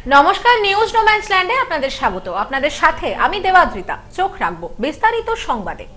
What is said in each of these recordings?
নমস্কার, news no man's ল্যান্ডে আপনাদের স্বাগত। আপনাদের সাথে আমি দেবাদ্রিতা। চোখ রাখবো বিস্তারিত সংবাদে।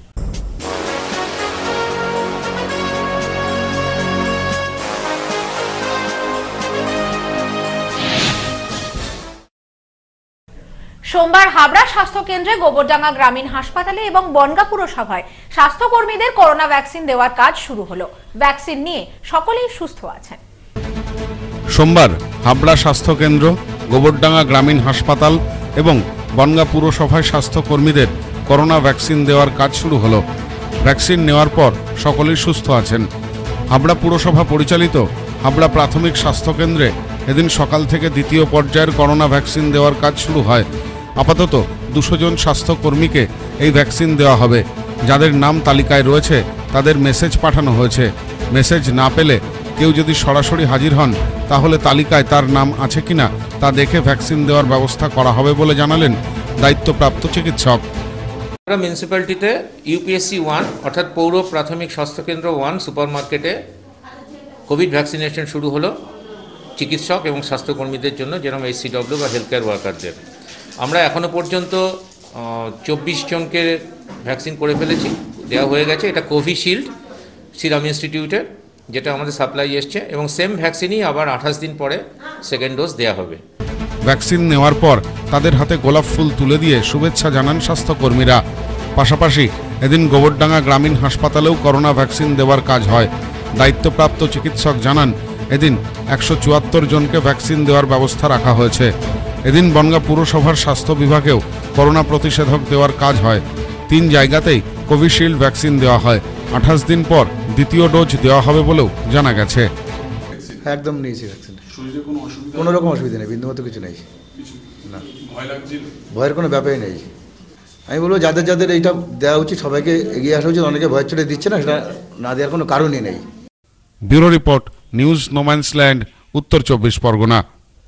সোমবার হাবড়া স্বাস্থ্য কেন্দ্রে, গোবরডাঙ্গা গ্রামীণ হাসপাতালে এবং বনগাঁ পুরসভায় স্বাস্থ্যকর্মীদের করোনা ভ্যাকসিন দেওয়ার কাজ শুরু হলো। ভ্যাকসিন নিয়ে সকলেই সুস্থ আছেন। সোমবার হাবড়া স্বাস্থ্য কেন্দ্র, গোবরডাঙ্গা গ্রামীণ হাসপাতাল এবং বনগাঁ পুরসভায় স্বাস্থ্যকর্মীদের করোনা ভ্যাকসিন দেওয়ার কাজ শুরু হলো। ভ্যাকসিন নেওয়ার পর সকলেই সুস্থ আছেন। হাবড়া পুরসভা পরিচালিত হাবড়া প্রাথমিক স্বাস্থ্যকেন্দ্রে এদিন সকাল থেকে দ্বিতীয় পর্যায়ের করোনা ভ্যাকসিন দেওয়ার কাজ শুরু হয়। আপাতত 200 জন স্বাস্থ্যকর্মীকে এই ভ্যাকসিন দেওয়া হবে। যাদের নাম তালিকায় রয়েছে তাদের মেসেজ পাঠানো হয়েছে। মেসেজ না পেলে কেউ যদি সরাসরি হাজির হন তাহলে তালিকায় তার নাম আছে কিনা তা দেখে ভ্যাকসিন দেওয়ার ব্যবস্থা করা হবে বলে জানালেন দায়িত্বপ্রাপ্ত চিকিৎসক। মিউনিসিপ্যালিটিতে ইউপিএসসি 1 অর্থাৎ পৌর প্রাথমিক স্বাস্থ্যকেন্দ্র 1 সুপার মার্কেটে কোভিড ভ্যাকসিনেশন শুরু হলো চিকিৎসক এবং স্বাস্থ্যকর্মীদের জন্য, যেরকম HCW বা হেলথ কেয়ার ওয়ার্কারদের। আমরা এখনও পর্যন্ত 24 জনকে ভ্যাকসিন করে ফেলেছি, দেওয়া হয়ে গেছে। এটা কোভিশিল্ড সিরাম ইনস্টিটিউটের, যেটা আমাদের সাপ্লাই এসছে, এবং সেম ভ্যাকসিনই আবার 28 দিন পরে সেকেন্ড ডোজ দেওয়া হবে। ভ্যাকসিন নেওয়ার পর তাদের হাতে গোলাপ ফুল তুলে দিয়ে শুভেচ্ছা জানান স্বাস্থ্যকর্মীরা। পাশাপাশি এদিন গোবরডাঙ্গা গ্রামীণ হাসপাতালেও করোনা ভ্যাকসিন দেওয়ার কাজ হয়। দায়িত্বপ্রাপ্ত চিকিৎসক জানান এদিন 174 জনকে ভ্যাকসিন দেওয়ার ব্যবস্থা রাখা হয়েছে। এদিন বনগাঁ পুরসভার স্বাস্থ্য বিভাগেও করোনা প্রতিষেধক দেওয়ার কাজ হয়। 3 জায়গাতেই কোভিশিল্ড ভ্যাকসিন দেওয়া হয়। 28 দিন পর দ্বিতীয় ডোজ দেওয়া হবে বলেও জানা গেছে। একদম নিয়েছি ভ্যাকসিন, কোনো রকম অসুবিধা নেই, বিন্দুমাত্র কিছু নেই। না, ভয়ের কোনো ব্যাপারই নেই। আমি বলবো যাদের যাদের এইটা দেওয়া উচিত সবাইকে এগিয়ে আসা উচিত। অনেকে ভয়ের চলে দিচ্ছে না, সেটা না দেওয়ার কোনো কারণই নেই। Bureau report, news no man's land, উত্তর 24 পরগনা।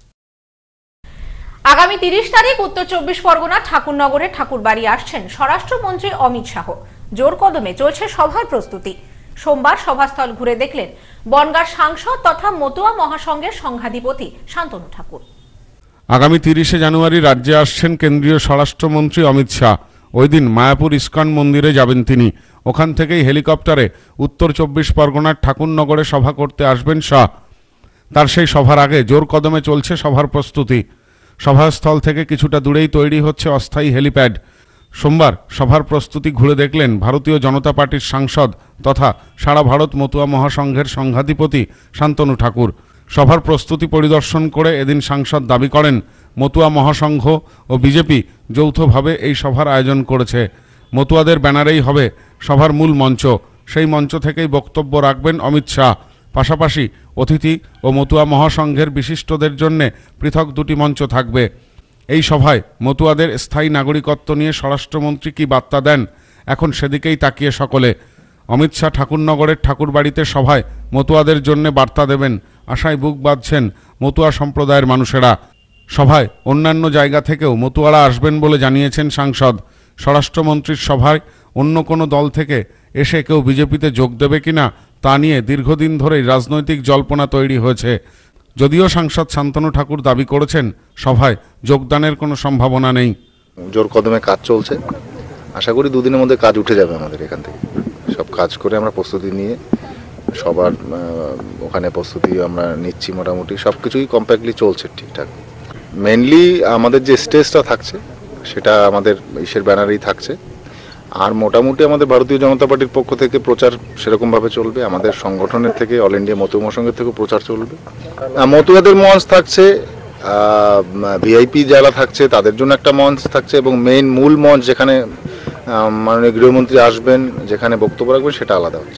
আগামী 30 তারিখ উত্তর 24 পরগনা ঠাকুরনগরে ঠাকুরবাড়ি আসছেন স্বরাষ্ট্রমন্ত্রী অমিত শাহ। জোর কদমে চলছে সভার প্রস্তুতি। সোমবার সভাস্থল ঘুরে দেখলেন বনগাঁর সাংসদ তথা মতুয়া মহাসংঘের সংঘাধিপতি শান্তনু ঠাকুর। আগামী 30শে জানুয়ারি রাজ্যে আসছেন কেন্দ্রীয় স্বরাষ্ট্রমন্ত্রী অমিত শাহ। ওই দিন মায়াপুর ইস্কন মন্দিরে যাবেন তিনি। ওখান থেকেই হেলিকপ্টারে উত্তর 24 পরগনার ঠাকুরনগরে সভা করতে আসবেন শাহ। তার সেই সভার আগে জোর কদমে চলছে সভার প্রস্তুতি। সভাস্থল থেকে কিছুটা দূরেই তৈরি হচ্ছে অস্থায়ী হেলিপ্যাড। সোমবার সভার প্রস্তুতি ঘুরে দেখলেন ভারতীয় জনতা পার্টির সাংসদ তথা সারা ভারত মতুয়া মহাসংঘের সংঘাধিপতি শান্তনু ঠাকুর। সভার প্রস্তুতি পরিদর্শন করে এদিন সাংসদ দাবি করেন মতুয়া মহাসংঘ ও বিজেপি যৌথভাবে এই সভার আয়োজন করেছে। মতুয়াদের ব্যানারেই হবে সভার মূল মঞ্চ। সেই মঞ্চ থেকেই বক্তব্য রাখবেন অমিত শাহ। পাশাপাশি অতিথি ও মতুয়া মহাসংঘের বিশিষ্টদের জন্য পৃথক 2টি মঞ্চ থাকবে। এই সভায় মতুয়াদের স্থায়ী নাগরিকত্ব নিয়ে স্বরাষ্ট্রমন্ত্রী কি বার্তা দেন, এখন সেদিকেই তাকিয়ে সকলে। অমিত শাহ ঠাকুরনগরের ঠাকুরবাড়িতে সভায় মতুয়াদের জন্য বার্তা দেবেন, আশায় বুক বাঁধছেন মতুয়া সম্প্রদায়ের মানুষেরা। সভায় অন্যান্য জায়গা থেকেও মতুয়ারা আসবেন বলে জানিয়েছেন সাংসদ। স্বরাষ্ট্রমন্ত্রীর সভায় অন্য কোনো দল থেকে এসে কেউ বিজেপিতে যোগ দেবে কিনা তা নিয়ে দীর্ঘদিন ধরেই রাজনৈতিক জল্পনা তৈরি হয়েছে। যদিও সাংসদ শান্তনু ঠাকুর দাবি করেছেন সভায় যোগদানের কোনো সম্ভাবনা নেই। জোর কদমে কাজ চলছে, আশা করি 2 দিনের মধ্যে কাজ উঠে যাবে আমাদের এখান থেকে। সব কাজ করে আমরা প্রস্তুতি নিয়ে সবার ওখানে প্রস্তুতি আমরা নিচ্ছি। মোটামুটি সব কিছুই কম্প্যাক্টলি চলছে ঠিকঠাক। মেনলি আমাদের যে স্টেজটা থাকছে সেটা আমাদের ইসের ব্যানারেই থাকছে। আর মোটামুটি আমাদের ভারতীয় জনতা পার্টির পক্ষ থেকে প্রচার সেরকমভাবে চলবে। আমাদের সংগঠনের থেকে অল ইন্ডিয়া মতুয়া মহাসংঘের থেকেও প্রচার চলবে। মতুয়াদের মঞ্চ থাকছে, ভিআইপি যারা থাকছে তাদের জন্য একটা মঞ্চ থাকছে, এবং মেইন মূল মঞ্চ যেখানে মাননীয় গৃহমন্ত্রী আসবেন, যেখানে বক্তব্য রাখবেন, সেটা আলাদা হচ্ছে।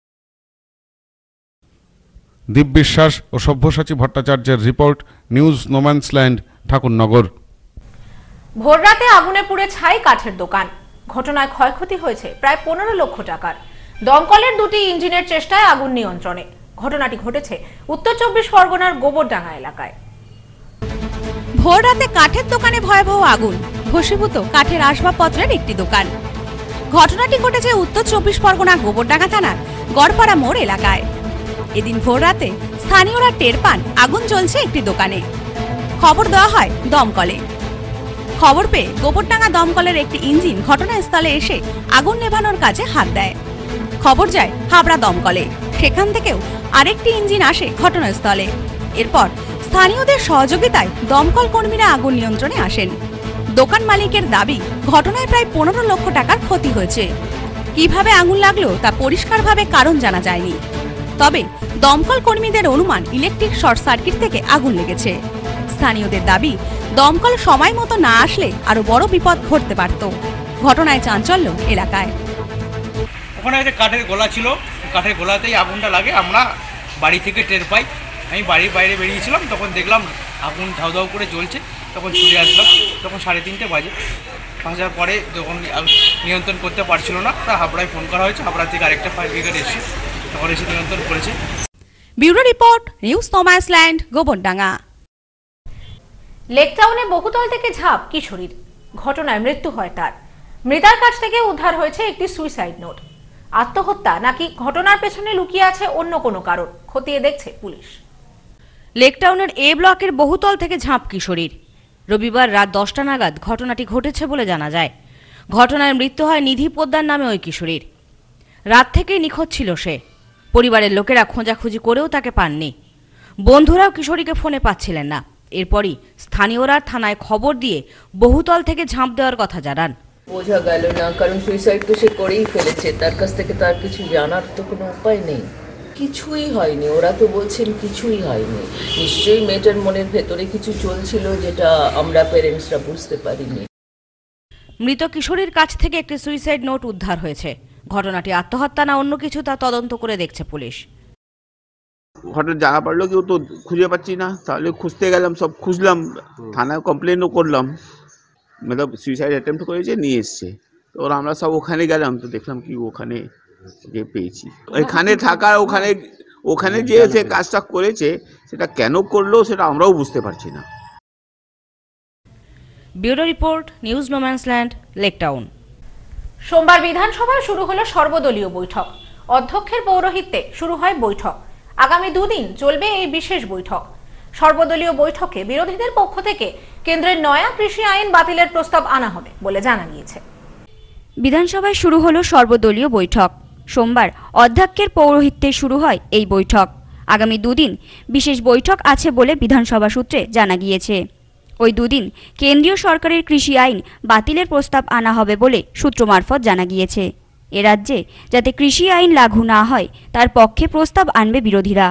দীপ বিশ্বাস ও সব্যসাচী ভট্টাচার্যের report, news no man's land, Thakurnagar. ভোররাতে আগুনে পুড়ে ছাই কাঠের দোকান। ঘটনায় ক্ষয়ক্ষতি হয়েছে প্রায় 15 লক্ষ টাকার। দমকলের 2টি ইঞ্জিনের চেষ্টায় আগুন নিয়ন্ত্রণে। ঘটনাটি ঘটেছে উত্তর 24 পরগনার গোবরডাঙ্গা এলাকায়। ভোররাতে কাঠের দোকানে ভয়াবহ আগুন। ভস্মীভূত কাঠের আসবাবপত্রের একটি দোকান। ঘটনাটি ঘটেছে উত্তর 24 পরগনা গোবরডাঙ্গা থানার গড়পাড়া মোড় এলাকায়। এদিন ভোররাতে স্থানীয়রা টের পান আগুন জ্বলছে একটি দোকানে। খবর দেওয়া হয় দমকলে। খবর পেয়ে গোবরডাঙ্গা দমকলের একটি ইঞ্জিন ঘটনাস্থলে এসে আগুন নেভানোর কাজে হাত দেয়। খবর যায় হাবড়া দমকলে, সেখান থেকেও আরেকটি ইঞ্জিন আসে ঘটনাস্থলে। এরপর স্থানীয়দের সহযোগিতায় দমকল কর্মীরা আগুন নিয়ন্ত্রণে আসেন। দোকান মালিকের দাবি, ঘটনায় প্রায় 15 লক্ষ টাকার ক্ষতি হয়েছে। কিভাবে আগুন লাগলো তা পরিষ্কারভাবে কারণ জানা যায়নি। তবে দমকল কর্মীদের অনুমান ইলেকট্রিক শর্ট সার্কিট থেকে আগুন লেগেছে। স্থানীয়দের দাবি, দমকল সময় মতো না আসলে আরো বড় বিপদ ঘটতে পারত। ঘটনায় চাঞ্চল্য এলাকায়। ওখানে একটা কাঠের গোলা ছিল, কাঠের গোলাতেই আগুনটা লাগে। আমরা বাড়ি থেকে টের পাই। আমি বাড়ির বাইরে বেরিয়েছিলাম, তখন দেখলাম আগুন ধাউ ধাউ করে জ্বলছে। তখন ছুটে আসলাম, তখন 3:30 বাজে। আসার পরে যখন নিয়ন্ত্রণ করতে পারছিল না, তা হাবড়ায় ফোন করা হয়েছে। হাবড়া থেকে আরেকটা ফায়ার ব্রিগেড এসে তখন এসে নিয়ন্ত্রণ করেছে। Bureau report, news no man's land, Gobardanga. লেকটাউনে বহুতল থেকে ঝাঁপ কিশোরীর, ঘটনায় মৃত্যু হয় তার। মৃতার কাছ থেকে উদ্ধার হয়েছে একটি সুইসাইড নোট। আত্মহত্যা নাকি ঘটনার পেছনে লুকিয়ে আছে অন্য কোনো কারণ, খতিয়ে দেখছে পুলিশ। লেকটাউনের এ ব্লকের বহুতল থেকে ঝাঁপ কিশোরীর। রবিবার রাত 10টা নাগাদ ঘটনাটি ঘটেছে বলে জানা যায়। ঘটনায় মৃত্যু হয় নিধি পোদ্দার নামে ওই কিশোরীর। রাত থেকেই নিখোঁজ ছিল সে। পরিবারের লোকেরা খোঁজাখুঁজি করেও তাকে পাননি। বন্ধুরাও কিশোরীকে ফোনে পাচ্ছিলেন না। এরপরই স্থানীয়রা থানায় খবর দিয়ে বহুতল থেকে ঝাঁপ দেওয়ার কথা জানান। বোঝা গেল না, কারণ সুইসাইড তো সে করেই ফেলেছে। তার কাছ থেকে তার কিছু জানার তো কোনো উপায় নেই। কিছুই হয়নি, ওরা তো বলছেন কিছুই হয়নি। নিশ্চয়ই মেয়েটার মনের ভেতরে কিছু চলছিল, যেটা আমরা প্যারেন্টসরা বুঝতে পারিনি। মৃত কিশোরীর কাছ থেকে একটি সুইসাইড নোট উদ্ধার হয়েছে। ঘটনাটি আত্মহত্যা না অন্য কিছু তা তদন্ত করে দেখছে পুলিশ। হঠাৎ জানা পড়লো কি ও তো খুঁজে পাচ্ছি না, তাহলে খুঁজতে গেলাম, সব খুঁজলাম, থানায় কমপ্লেনও করলাম। মতলব সুইসাইড অ্যাটেম্প্ট করেছে, নিয়ে এসছে। তো আমরা সব ওখানে গেলাম, তো দেখলাম কি ওখানে যে পেয়েছি। এখানে থাকা, ওখানে যে সে কাজটা করেছে, সেটা কেন করলো সেটা আমরাও বুঝতে পারছি না। Bureau report, news no man's land, Lake Town. সোমবার বিধানসভায় শুরু হলো সর্বদলীয় বৈঠক। অধ্যক্ষের পৌরোহিত্যে শুরু হয় বৈঠক। আগামী 2 দিন চলবে এই বিশেষ বৈঠক। সর্বদলীয় বৈঠকে বিরোধীদের পক্ষ থেকে কেন্দ্রের নয়া কৃষি আইন বাতিলের প্রস্তাব আনা হবে বলে জানা গিয়েছে। বিধানসভায় শুরু হলো সর্বদলীয় বৈঠক। সোমবার অধ্যক্ষের পৌরোহিত্যে শুরু হয় এই বৈঠক। আগামী 2 দিন বিশেষ বৈঠক আছে বলে বিধানসভা সূত্রে জানা গিয়েছে। ওই 2 দিন কেন্দ্রীয় সরকারের কৃষি আইন বাতিলের প্রস্তাব আনা হবে বলে সূত্র মারফত জানা গিয়েছে। এ রাজ্যে যাতে কৃষি আইন লাগু না হয় তার পক্ষে প্রস্তাব আনবে বিরোধীরা।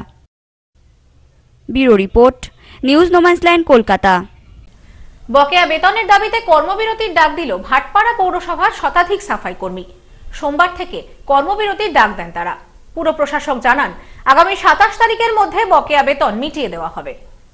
Bureau report, news no man's land, Kolkata. বকেয়া বেতনের দাবিতে কর্মবিরতির ডাক দিল ভাটপাড়া পৌরসভার শতাধিক সাফাই কর্মী। সোমবার থেকে কর্মবিরতির ডাক দেন তারা। পুর প্রশাসক জানান, আগামী 27 তারিখের মধ্যে বকেয়া বেতন মিটিয়ে দেওয়া হবে।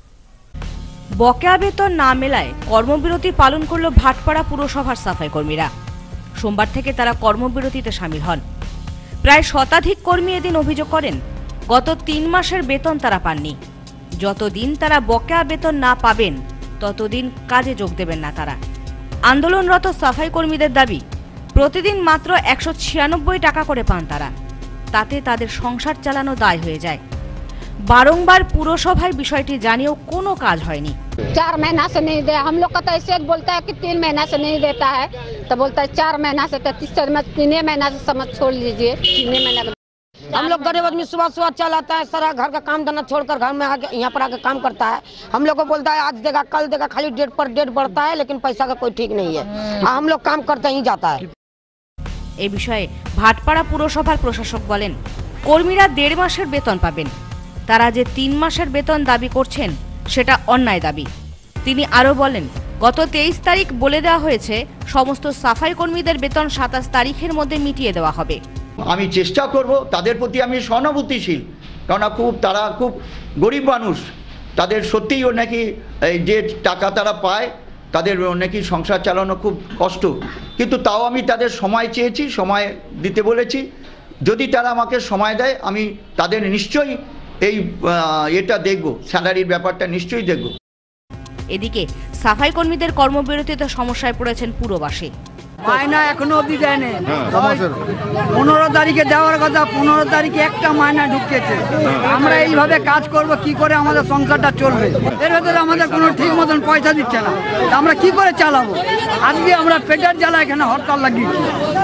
বকেয়া বেতন না মেলায় কর্মবিরতি পালন করল ভাটপাড়া পুরসভার সাফাই কর্মীরা। সোমবার থেকে তারা কর্মবিরতিতে সামিল হন। প্রায় শতাধিক কর্মী এদিন অভিযোগ করেন, গত 3 মাসের বেতন তারা পাননি। যতদিন তারা বকেয়া বেতন না পাবেন ততদিন কাজে যোগ দেবেন না তারা। আন্দোলনরত সাফাই কর্মীদের দাবি, প্রতিদিন মাত্র 196 টাকা করে পান তারা। তাতে তাদের সংসার চালানো দায় হয়ে যায়। বারংবার পুরসভায় বিষয়টি জানিয়েও কোনো কাজ হয়নি। 4 महीना से नहीं दे, हम लोग का तो ऐसे बोलता है कि 3 महीना से नहीं देता है, तो बोलता है 4 महीना से, तो 3 महीना से समझ छोड़ लीजिए। 3 महीना हम लोग गरीब आदमी सुबह चल आता है, सारा घर का काम धंधा छोड़कर घर में आके यहाँ पर आके काम करता है। हम लोग को बोलता है आज देगा कल देगा, खाली डेट पर डेट बढ़ता है, लेकिन पैसा का कोई ठीक नहीं है। हम लोग काम करते ही जाता है। এ বিষয়ে ভাটপাড়া পুরসভার প্রশাসক বলেন, কর্মীরা 1.5 মাসের বেতন পাবেন। তারা যে 3 মাসের বেতন দাবি করছেন সেটা অন্যায় দাবি। তিনি আরো বলেন, গত 23 তারিখ বলে দেওয়া হয়েছে সমস্ত সাফাই কর্মীদের বেতন 27 তারিখের মধ্যে মিটিয়ে দেওয়া হবে। আমি চেষ্টা করব, তাদের প্রতি আমি সহানুভূতিশীল, কারণ তারা খুব গরিব মানুষ। তাদের সত্যিই নাকি যে টাকা তারা পায়, তাদের নাকি সংসার চালানো খুব কষ্ট। কিন্তু তাও আমি তাদের সময় চেয়েছি, সময় দিতে বলেছি। যদি তারা আমাকে সময় দেয়, আমি তাদের নিশ্চয়ই এই এটা দেখব, স্যালারির ব্যাপারটা নিশ্চয়ই দেখব। এদিকে সাফাই কর্মীদের কর্মবিরতিতে সমস্যায় পড়েছেন পুরবাসী। মায়না এখনো অবধি দেয়নি। 15 তারিখে দেওয়ার কথা, 15 তারিখে একটা মায়না ঢুকিয়েছে। আমরা এইভাবে কাজ করব, কি করে আমাদের সংসারটা চলবে? এর ভেতরে আমাদের কোনো ঠিক মতন পয়সা দিচ্ছে না, আমরা কি করে চালাবো? আজকে আমরা পেটের জ্বালা এখানে হরতাল লাগিয়েছি।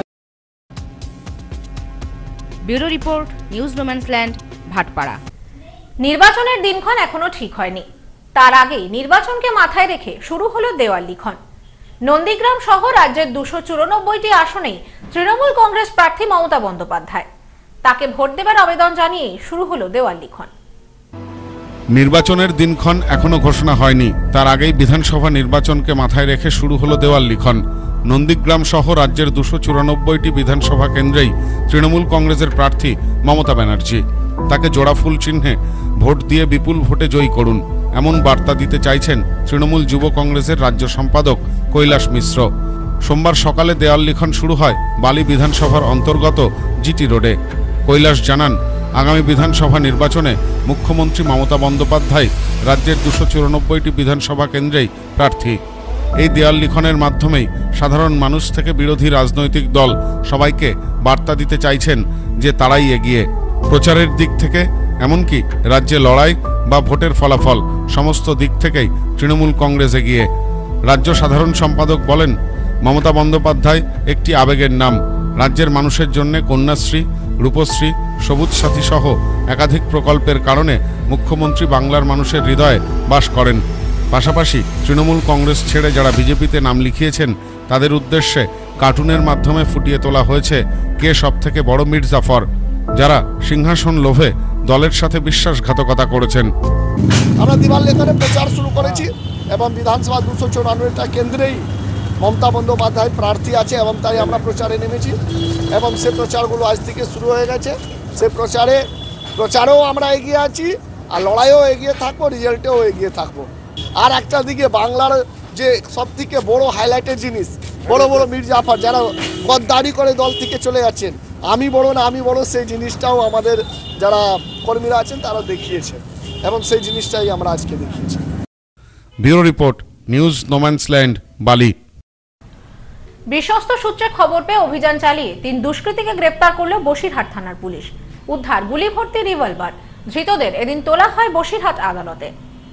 Bureau report, news no man's land, Bhatpara. নির্বাচনের দিনক্ষণ এখনো ঠিক হয়নি, তার আগেই নির্বাচনকে মাথায় রেখে শুরু হলো দেওয়াল লিখন। নন্দীগ্রাম সহ রাজ্যের 294টি আসনেই তৃণমূল কংগ্রেস প্রার্থী মমতা বন্দ্যোপাধ্যায়, তাকে ভোট দেবার আবেদন জানিয়ে শুরু হলো দেওয়াল লিখন। নির্বাচনের দিনক্ষণ এখনো ঘোষণা হয়নি, তার আগেই বিধানসভা নির্বাচনকে মাথায় রেখে শুরু হলো দেওয়াল লিখন। নন্দীগ্রাম সহ রাজ্যের 294টি বিধানসভা কেন্দ্রেই তৃণমূল কংগ্রেসের প্রার্থী মমতা ব্যানার্জি, তাকে জোড়া ফুল চিহ্নে ভোট দিয়ে বিপুল ভোটে জয়ী করুন, এমন বার্তা দিতে চাইছেন তৃণমূল যুব কংগ্রেসের রাজ্য সম্পাদক কৈলাস মিশ্র। সোমবার সকালে দেওয়াল লিখন শুরু হয় বালি বিধানসভার অন্তর্গত জিটি রোডে। কৈলাস জানান, আগামী বিধানসভা নির্বাচনে মুখ্যমন্ত্রী মমতা বন্দ্যোপাধ্যায় রাজ্যের 294টি বিধানসভা কেন্দ্রেই প্রার্থী। এই দেওয়াল লিখনের মাধ্যমেই সাধারণ মানুষ থেকে বিরোধী রাজনৈতিক দল সবাইকে বার্তা দিতে চাইছেন যে তারাই এগিয়ে। প্রচারের দিক থেকে এমনকি রাজ্যে লড়াই বা ভোটের ফলাফল সমস্ত দিক থেকেই তৃণমূল কংগ্রেস এগিয়ে। রাজ্য সাধারণ সম্পাদক বলেন, মমতা বন্দ্যোপাধ্যায় একটি আবেগের নাম। রাজ্যের মানুষের জন্য কন্যাশ্রী, রূপশ্রী, সবুজ সাথী সহ একাধিক প্রকল্পের কারণে মুখ্যমন্ত্রী বাংলার মানুষের হৃদয়ে বাস করেন। পাশাপাশি তৃণমূল কংগ্রেস ছেড়ে যারা বিজেপিতে নাম লিখিয়েছেন তাদের উদ্দেশ্যে কার্টুনের মাধ্যমে ফুটিয়ে তোলা হয়েছে কে সবথেকে বড় মির্জাফর, যারা সিংহাসন লোভে দলের সাথে বিশ্বাসঘাতকতা করেছেন। আমরা দেওয়াল লিখনে প্রচার শুরু করেছি এবং বিধানসভা 294টা কেন্দ্রেই মমতা বন্দ্যোপাধ্যায় প্রার্থী আছে এবং তাই আমরা প্রচারে নেমেছি এবং সে প্রচারগুলো আজ থেকে শুরু হয়ে গেছে। সে প্রচারেও আমরা এগিয়ে আছি, আর লড়াইও এগিয়ে থাকবো, রেজাল্টেও এগিয়ে থাকবো। আর একটা দিকে বাংলার যে সবথেকে বড় হাইলাইটের জিনিস, বড় বড় মির্জাফর যারা গদ্দারি করে দল থেকে চলে যাচ্ছেন, আমি বড় না আমি বড়, সেই জিনিসটাও আমাদের যারা কর্মীরা আছেন তারা দেখিয়েছেন এবং সেই জিনিসটাই আমরা আজকে দেখিয়েছি। ব্যুরো রিপোর্ট, নিউজ নোম্যান্সল্যান্ড, বালি। বিশ্বস্ত সূত্রে খবর পেয়ে অভিযান চালিয়ে 3 দুষ্কৃতীকে গ্রেপ্তার করল বসিরহাট থানার পুলিশ। উদ্ধার গুলি ভর্তি রিভলভার। ধৃতদের এদিন তোলা হয় বসিরহাট আদালতে।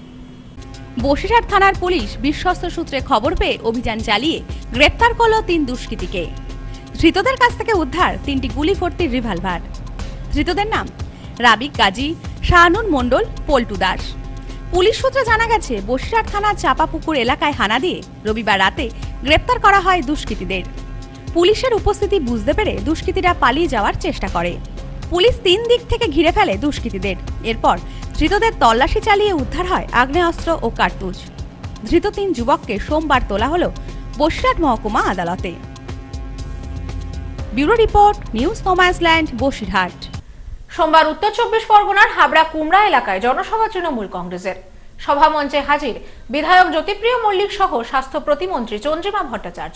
বসিরহাট থানার পুলিশ বিশ্বস্ত সূত্রে খবর পেয়ে অভিযান চালিয়ে গ্রেপ্তার করল 3 দুষ্কৃতীকে। ধৃতদের কাছ থেকে উদ্ধার 3টি গুলি ভর্তি রিভলভার। ধৃতদের নাম রাবিক গাজী, শাহানুর মণ্ডল, পল্টু দাস। পুলিশ সূত্রে জানা গেছে, বসিরহাট থানার চাপাপুকুর এলাকায় হানা দিয়ে রবিবার রাতে গ্রেপ্তার করা হয় দুষ্কৃতীদের। পুলিশের উপস্থিতি বুঝতে পেরে দুষ্কৃতীরা পালিয়ে যাওয়ার চেষ্টা করে। পুলিশ 3 দিক থেকে ঘিরে ফেলে দুষ্কৃতীদের। এরপর ধৃতদের তল্লাশি চালিয়ে উদ্ধার হয় আগ্নেয়াস্ত্র ও কার্তুজ। ধৃত 3 যুবককে সোমবার তোলা হলো বসিরহাট মহকুমা আদালতে। Bureau report, news no man's land, Basirhat. সোমবার উত্তর 24 পরগনার হাবড়া কুমড়া এলাকায় জনসভা তৃণমূল কংগ্রেসের। সভামঞ্চে হাজির বিধায়ক জ্যোতিপ্রিয় মল্লিক সহ স্বাস্থ্য প্রতিমন্ত্রী চন্দ্রিমা ভট্টাচার্য।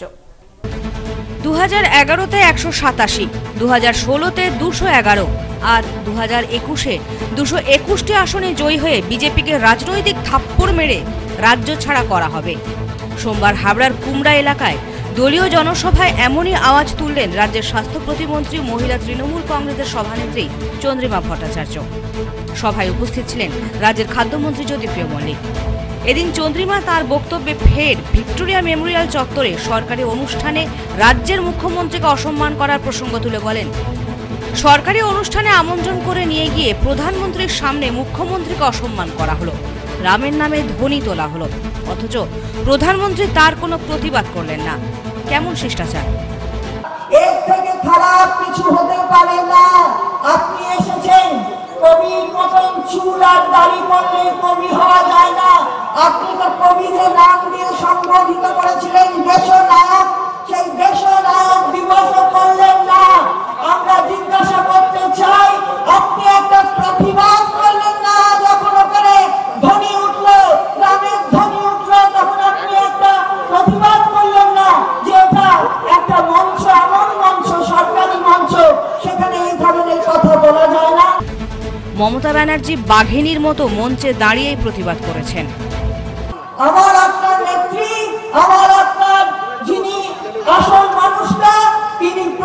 2011-তে 187, 2016-তে 211 আর 2021-এ 221টি আসনে জয়ী হয়ে বিজেপিকে রাজনৈতিক থাপ্পড় মেরে রাজ্য ছাড়া করা হবে। সোমবার হাবড়ার কুমড়া এলাকায় দলীয় জনসভায় এমনই আওয়াজ তুললেন রাজ্যের স্বাস্থ্য প্রতিমন্ত্রী মহিলা তৃণমূল কংগ্রেসের সভানেত্রী চন্দ্রিমা ভট্টাচার্য। সভায় উপস্থিত ছিলেন রাজ্যের খাদ্যমন্ত্রী জ্যোতিপ্রিয় মল্লিক। এদিন চন্দ্রিমা তার বক্তব্যে ফের ভিক্টোরিয়া মেমোরিয়াল চত্বরে সরকারি অনুষ্ঠানে রাজ্যের মুখ্যমন্ত্রীকে অসম্মান করার প্রসঙ্গ তুলে বলেন, সরকারি অনুষ্ঠানে আমন্ত্রণ করে নিয়ে গিয়ে প্রধানমন্ত্রীর সামনে মুখ্যমন্ত্রীকে অসম্মান করা হলো, রামের নামে ধ্বনি তোলা হলো, অথচ প্রধানমন্ত্রী তার কোনো প্রতিবাদ করলেন না। কেমন শিষ্টাচার! এর থেকে খারাপ কিছু হতে পারে না। আপনি এসেছেন, কবির মতন চুল আর দাড়ি করলে কবি হওয়া যায় না। আপনি তো কবিদের নাম দিয়ে সম্বোধিত করেছিলেন দেশনায়ক, সেই দেশনায়ক দিবস করলেন না। আমরা জিজ্ঞাসা করতে চাই, আপনি একটা প্রতিবাদ করলেন না যখন ওখানে ধ্বনি উঠলো, রামের ধ্বনি উঠলো, তখন আপনি একটা প্রতিবাদ করলেন না যে এটা একটা মঞ্চ, এমন মঞ্চ, সরকারি মঞ্চ, সেখানে এই ধরনের কথা বলা যায় না। মমতা ব্যানার্জি বাঘিনীর মতো মঞ্চে দাঁড়িয়েই প্রতিবাদ করেছেন। আমার আপনার নেত্রী, আমার আপনার যিনি আসল মানুষ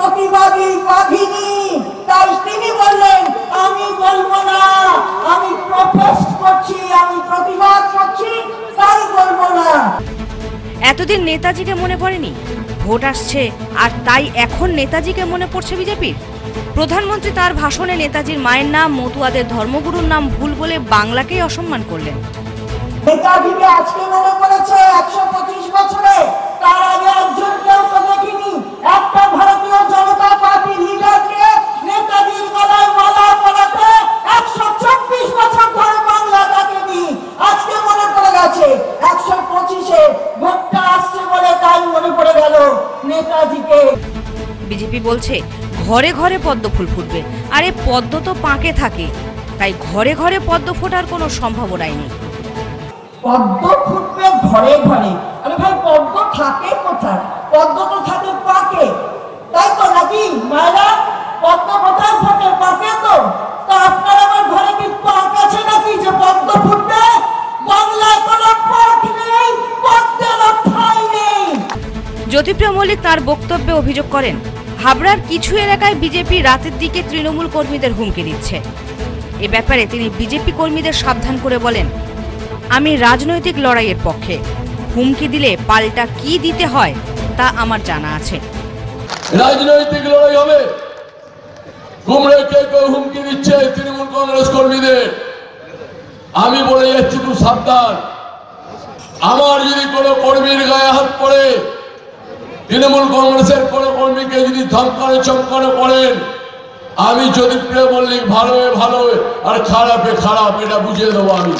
প্রতিবাদী বাঘিনী, তাই তিনি বললেন আমি বলবো না, আমি প্রোটেস্ট করছি, আমি প্রতিবাদ করছি, তাই বলবো না। এতদিন নেতাজিকে মনে পড়েনি, ভোট আসছে আর তাই এখন নেতাজিকে মনে পড়ছে বিজেপির। প্রধানমন্ত্রী তার ভাষণে নেতাজির মায়ের নাম, মতুয়াদের ধর্মগুরুর নাম ভুল বলে বাংলাকেই অসম্মান করলেন। নেতাজিকে আজকে মনে পড়েছে 125 বছরে, তার আগে একজন কেউ তো দেখিনি একটা ভারতীয় জনতা পার্টির লিডারকে নেতাজির গলায় মালা পরাতে 124 বছর ধরে বাংলা ডাকেনি। আজকে মনে পড়ে গেছে 125-এ ভোটটা আসছে বলে, তাই মনে পড়ে গেল নেতাজিকে। বিজেপি বলছে ঘরে ঘরে পদ্ম ফুল ফুটবে, আরে পদ্ম তো পাঁকে থাকে, তাই ঘরে ঘরে পদ্ম ফোটার কোনো সম্ভাবনাই নেই। পদ্ম ফুটবে ঘরে ঘরে, আরে ভাই পদ্ম থাকে কোথায়? পদ্ম তো থাকে পাকে, তাই তো নাকি মায়েরা? পদ্ম কোথায় ফোটে? পাকে তো। তা আপনার আমার ঘরে কি পাক আছে নাকি যে পদ্ম ফুটবে? বাংলায় কোনো পাক নেই, পদ্মেরও ঠাঁই নেই। জ্যোতিপ্রিয় মল্লিক তার বক্তব্যে অভিযোগ করেন, হাবড়ার কিছু এলাকায় বিজেপি রাতের দিকে তৃণমূল কর্মীদের হুমকি দিচ্ছে। এ ব্যাপারে তিনি বিজেপি কর্মীদের সাবধান করে বলেন, আমি রাজনৈতিক লড়াইয়ের পক্ষে, হুমকি দিলে পাল্টা কি দিতে হয় তা আমার জানা আছে। রাজনৈতিক লড়াই হবে, কুমড়ে কেউ হুমকি দিচ্ছে তৃণমূল কংগ্রেস কর্মীদের, আমি বলে যাচ্ছি তুই সাবধান। আমার যদি কোনো কর্মীর গায়ে হাত পড়ে, তৃণমূল কংগ্রেসের কোনো কর্মীকে যদি ধমকানো চমকানো করেন, আমি জ্যোতিপ্রিয় মল্লিক ভালো ভালো আর খারাপে খারাপ এটা বুঝিয়ে দেবো আমি।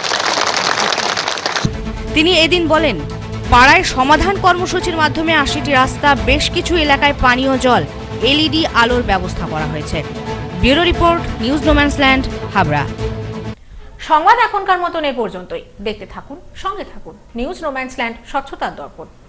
তিনি এদিন বলেন, পাড়ায় সমাধান কর্মসূচির মাধ্যমে ৮০টি রাস্তা, বেশ কিছু এলাকায় পানীয় জল, এলইডি আলোর ব্যবস্থা করা হয়েছে। Bureau report, news no man's land, Habra. সংবাদ এখনকার মতন এ পর্যন্তই। দেখতে থাকুন, সঙ্গে থাকুন নিউজ নোম্যান্সল্যান্ড, স্বচ্ছতার দর্পণ।